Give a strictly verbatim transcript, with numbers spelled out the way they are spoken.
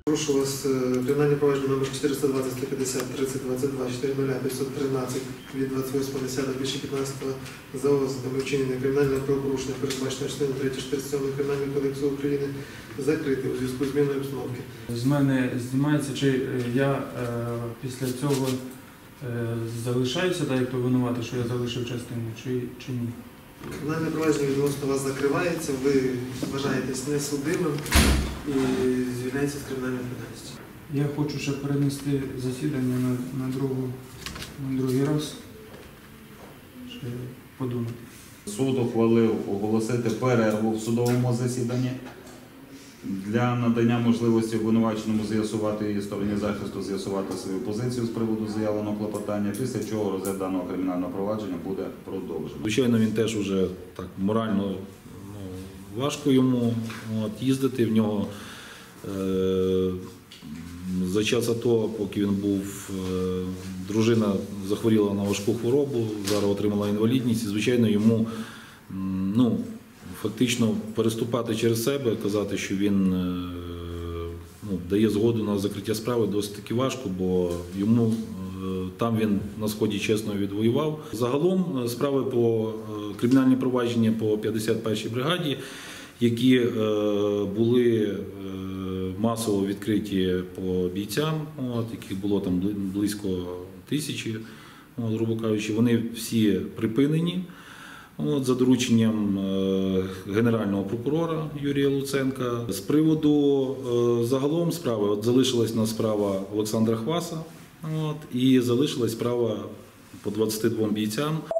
Прошу вас кримінальне провадження номер чотириста двадцять сто п'ятдесят тридцять двадцять два чотирнадцять п'ятсот тринадцять від двадцять восьмого десятого дві тисячі п'ятнадцятого за ознаками вчинення кримінального правопорушення, передбаченого частиною третьою чотириста сьомою Кримінального кодексу України, закрити у зв'язку з зміною обстановки. З мене знімається, чи я е, після цього е, залишаюся, так як то винувати, що я залишив частину, чи, чи ні? Кримінальне провадження відносно вас закривається, ви вважаєтесь несудимим і звільняєтеся з кримінальної відповідальності. Я хочу ще перенести засідання на, на, другу, на другий раз. Ще подумати. Суд ухвалив оголосити перерву в судовому засіданні для надання можливості обвинуваченому з'ясувати її стороні захисту, з'ясувати свою позицію з приводу заявленого клопотання, після чого розгляд даного кримінального провадження буде продовжено. Звичайно, він теж вже так морально ну, важко йому от, їздити. В нього е, за час АТО, поки він був, е, дружина захворіла на важку хворобу, зараз отримала інвалідність, і, звичайно, йому ну, фактично переступати через себе, казати, що він ну, дає згоду на закриття справи, досить таки важко, бо йому там він на Сході чесно відвоював. Загалом справи по кримінальні провадження по п'ятдесят першій бригаді, які були масово відкриті по бійцям, от, яких було там близько тисячі, от, грубо кажучи, вони всі припинені. От, за дорученням е, Генерального прокурора Юрія Луценка. З приводу е, загалом справи, от, залишилась на справа Олександра Хваса, от, і залишилась справа по двадцяти двом бійцям.